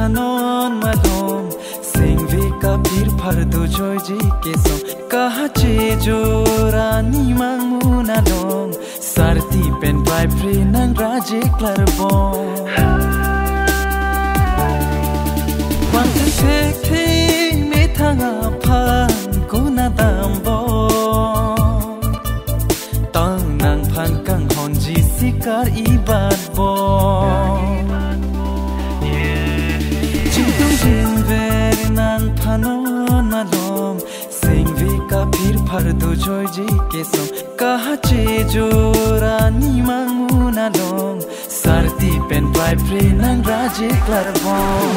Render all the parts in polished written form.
phanon malom singve ka phir phar du joy ji ke so kaha che jorani mangmuna dong sarti pen pai pre nang raje klarbon wang se ke me thanga phan kuna dambo tang nang phan kang hon ji sikar ibat bo nan phanon malom singve ka phir phar du joy ji ke so kaha che jorani mangmuna dong sarti pen pai pre nang raje klarbon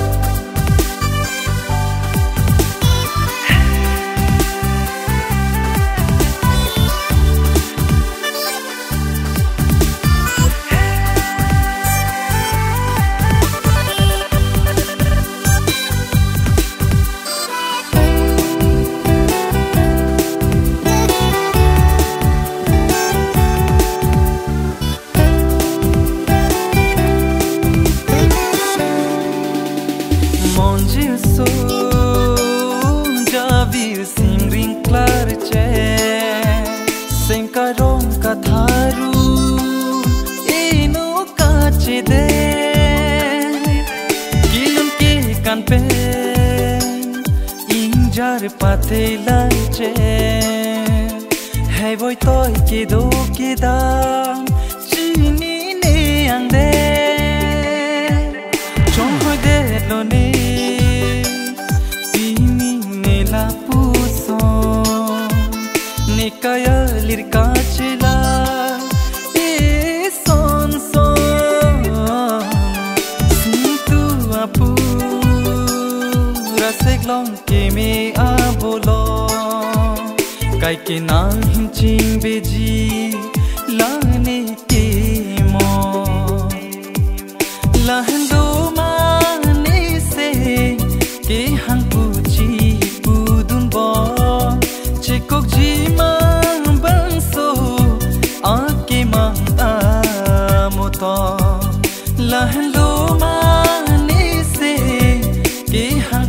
Katharu ino kache de kilum ke kan pe injar pate lache hai boy toy ke do ke da chini ne ang de chong hoy de lo ne tini ne la puso ne kaya lir kache la long ke me abolo kai ke nang hin ching beji lane ke mo lahan do mane se ke hang puchi pudun bo chekok ji mang bang so ake mang amoto lahan do mane se ke hang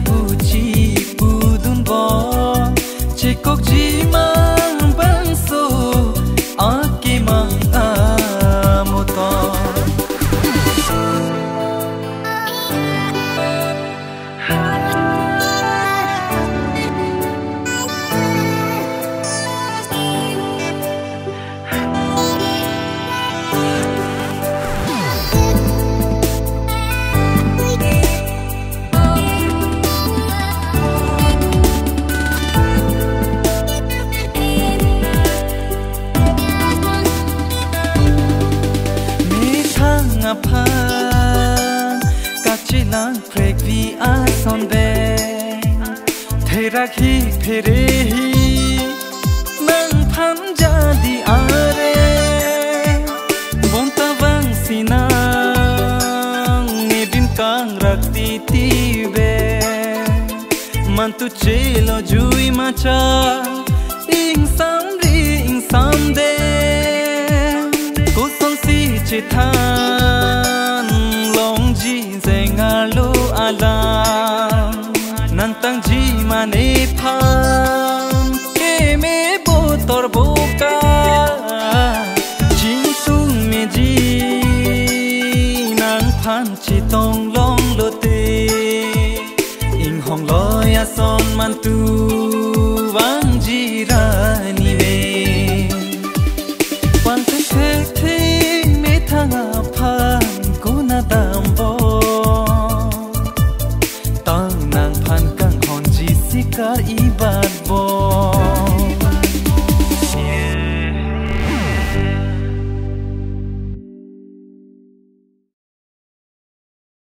chekok ji mang bang so ake mang amoto kachilang prek vi ason be therak hi phere hi nang phan ja di are bonta bang sinang edin kang rakti ti be man tu chelo jui macha ing sam de ko son si chithan Zengalu alam nantang ji mane phan ke me botor boka jing tung me ji nang phan chi tong long lo te ing hong loya son man tu